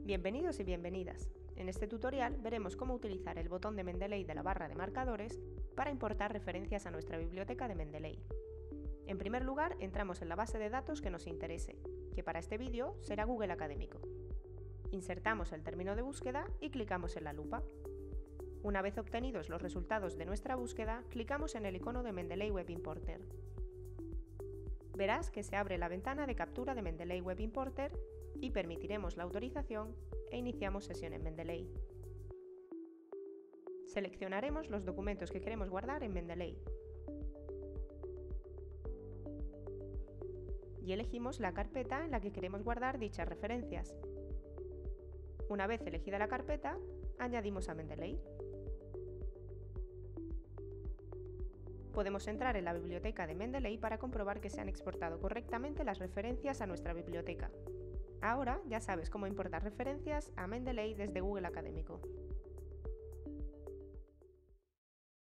Bienvenidos y bienvenidas. En este tutorial veremos cómo utilizar el botón de Mendeley de la barra de marcadores para importar referencias a nuestra biblioteca de Mendeley. En primer lugar, entramos en la base de datos que nos interese, que para este vídeo será Google Académico. Insertamos el término de búsqueda y clicamos en la lupa. Una vez obtenidos los resultados de nuestra búsqueda, clicamos en el icono de Mendeley Web Importer. Verás que se abre la ventana de captura de Mendeley Web Importer y permitiremos la autorización e iniciamos sesión en Mendeley. Seleccionaremos los documentos que queremos guardar en Mendeley y elegimos la carpeta en la que queremos guardar dichas referencias. Una vez elegida la carpeta, añadimos a Mendeley. Podemos entrar en la biblioteca de Mendeley para comprobar que se han exportado correctamente las referencias a nuestra biblioteca. Ahora ya sabes cómo importar referencias a Mendeley desde Google Académico.